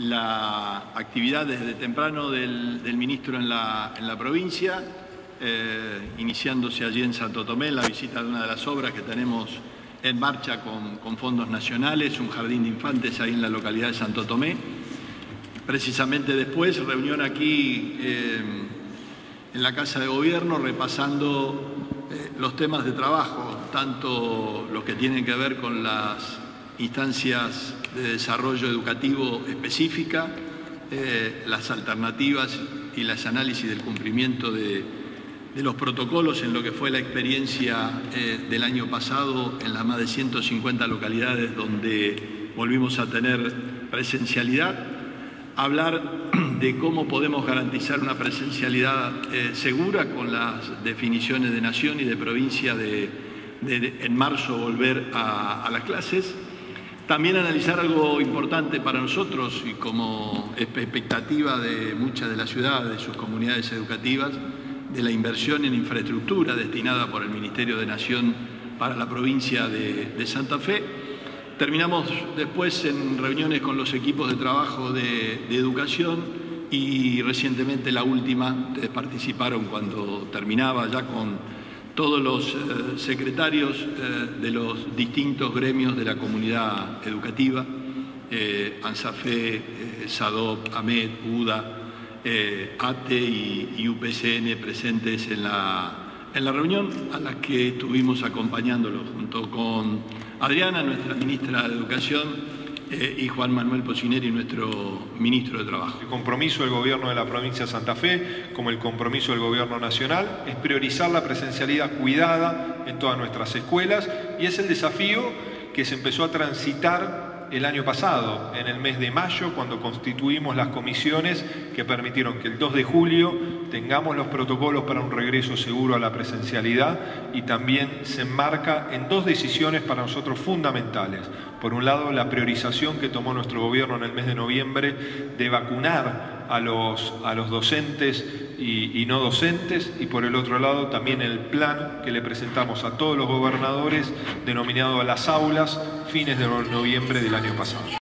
la actividad desde temprano del ministro en la provincia, iniciándose allí en Santo Tomé, en la visita de una de las obras que tenemos en marcha con fondos nacionales, un jardín de infantes ahí en la localidad de Santo Tomé. Precisamente después, reunión aquí en la Casa de Gobierno, repasando los temas de trabajo, tanto los que tienen que ver con las instancias de desarrollo educativo específica, las alternativas y los análisis del cumplimiento de los protocolos en lo que fue la experiencia del año pasado en las más de 150 localidades donde volvimos a tener presencialidad, hablar de cómo podemos garantizar una presencialidad segura con las definiciones de nación y de provincia de en marzo volver a las clases. También analizar algo importante para nosotros y como expectativa de muchas de las ciudades, de sus comunidades educativas, de la inversión en infraestructura destinada por el Ministerio de Nación para la provincia de Santa Fe. Terminamos después en reuniones con los equipos de trabajo de educación y recientemente la última, ustedes participaron cuando terminaba ya con todos los secretarios de los distintos gremios de la comunidad educativa, ANSAFE, SADOP, AMED, UDA, ATE y UPCN presentes en la reunión, a las que estuvimos acompañándolos junto con Adriana, nuestra ministra de Educación, y Juan Manuel Pocineri, nuestro ministro de Trabajo. El compromiso del Gobierno de la provincia de Santa Fe, como el compromiso del Gobierno nacional, es priorizar la presencialidad cuidada en todas nuestras escuelas y es el desafío que se empezó a transitar el año pasado, en el mes de mayo, cuando constituimos las comisiones que permitieron que el 2 de julio tengamos los protocolos para un regreso seguro a la presencialidad y también se enmarca en dos decisiones para nosotros fundamentales. Por un lado, la priorización que tomó nuestro gobierno en el mes de noviembre de vacunar a los docentes y no docentes, y por el otro lado también el plan que le presentamos a todos los gobernadores denominado a las aulas fines de noviembre del año pasado.